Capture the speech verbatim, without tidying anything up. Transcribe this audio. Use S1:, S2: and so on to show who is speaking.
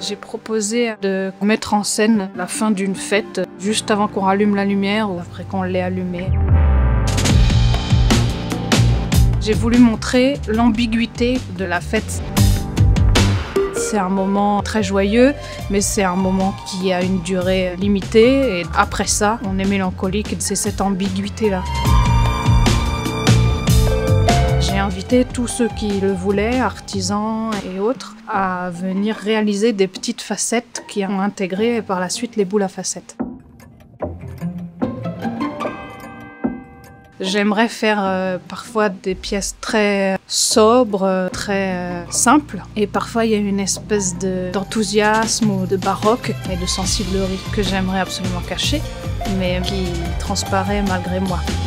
S1: J'ai proposé de mettre en scène la fin d'une fête juste avant qu'on rallume la lumière ou après qu'on l'ait allumée. J'ai voulu montrer l'ambiguïté de la fête. C'est un moment très joyeux, mais c'est un moment qui a une durée limitée. Et après ça, on est mélancolique et c'est cette ambiguïté-là. J'ai invité tous ceux qui le voulaient, artisans et autres, à venir réaliser des petites facettes qui ont intégré par la suite les boules à facettes. J'aimerais faire euh, parfois des pièces très sobres, très euh, simples. Et parfois, il y a une espèce de, d'enthousiasme ou de baroque et de sensiblerie que j'aimerais absolument cacher, mais qui transparaît malgré moi.